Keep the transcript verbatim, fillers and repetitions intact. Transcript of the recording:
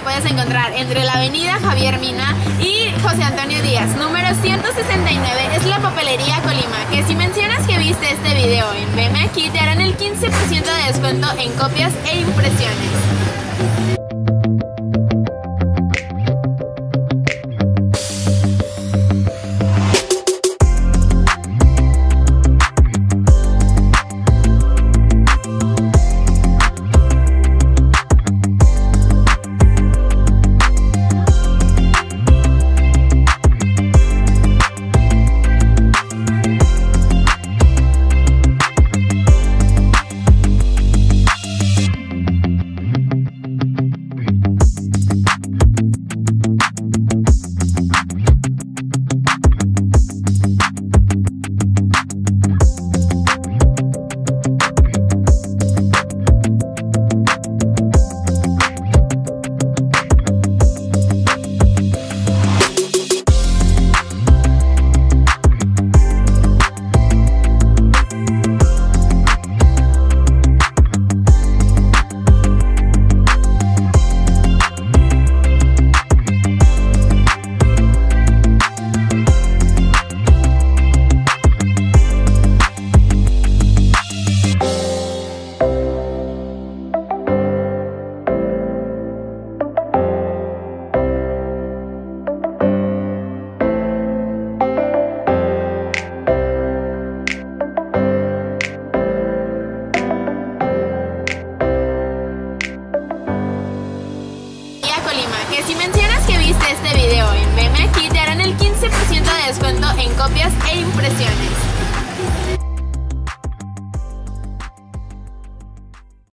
puedes encontrar entre la avenida Javier Mina y José Antonio Díaz, número ciento sesenta y nueve, es la Papelería Colima, que si mencionas que viste este video en Veme Aquí, te harán el quince por ciento de descuento en copias e impresiones. Que si mencionas que viste este video en Veme Aquí, te harán el quince por ciento de descuento en copias e impresiones.